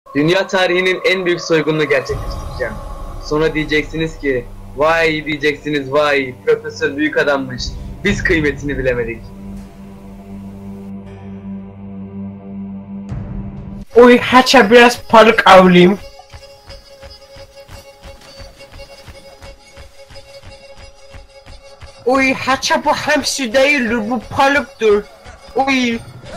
Dünya tarihinin en büyük soygununu gerçekleştireceğim. Sonra diyeceksiniz ki, vay diyeceksiniz vay, profesör büyük adammış. Biz kıymetini bilemedik. Uy, haça biraz balık avlayayım. Uy, haça bu hamsi değildir, bu balıktır. Uy.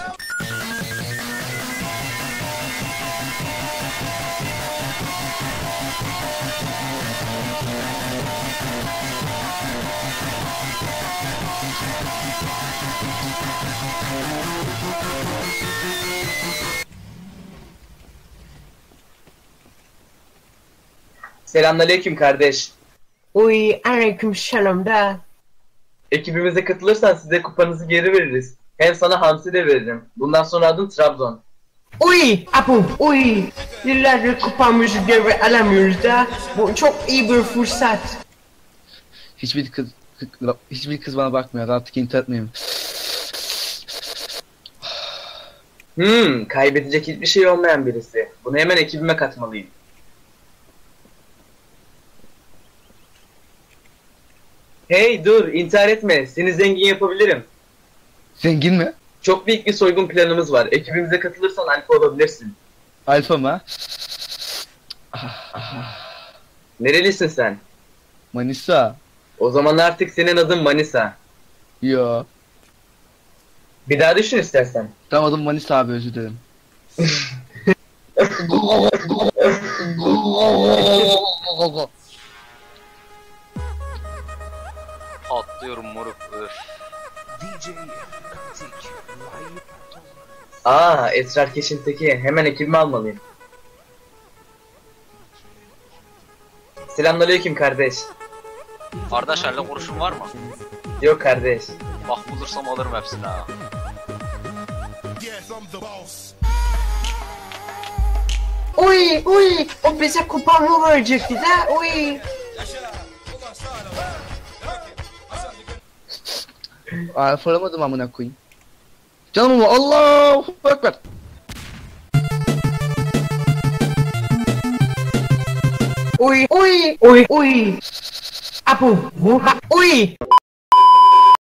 Selamünaleyküm kardeş. Uy, aleyküm selam da. Ekibimize katılırsan size kupanızı geri veririz. Hem sana hamsi de veririm. Bundan sonra adın Trabzon. Uy, abu, uy. Yıllardır kupamızı geri alamıyoruz da. Bu çok iyi bir fırsat. Hiçbir kız bana bakmıyor. Artık internet miyim? Kaybedecek hiçbir şey olmayan birisi. Bunu hemen ekibime katmalıyım. Hey dur, intihar etme. Seni zengin yapabilirim. Zengin mi? Çok büyük bir soygun planımız var. Ekibimize katılırsan alfa olabilirsin. Alfa mı? Nerelisin sen? Manisa. O zaman artık senin adın Manisa. Yo. Bir daha düşün istersen. Tamam, adım Manisa abi, özür dilerim. Atlıyorum moruk. Öf. Esrar Keşinteki. Hemen ekibime almalıyım. Selamünaleyküm kardeş. Kardeş elde kuruşun var mı? Yok kardeş. Bak bulursam alırım hepsini ha. Uy, uy. O bize kupamı verecekti da. Uy. Alfalamadım amına koyayım. Canım ama Allahu Ekber. Uy, uy, uy, uy. Abu, uy.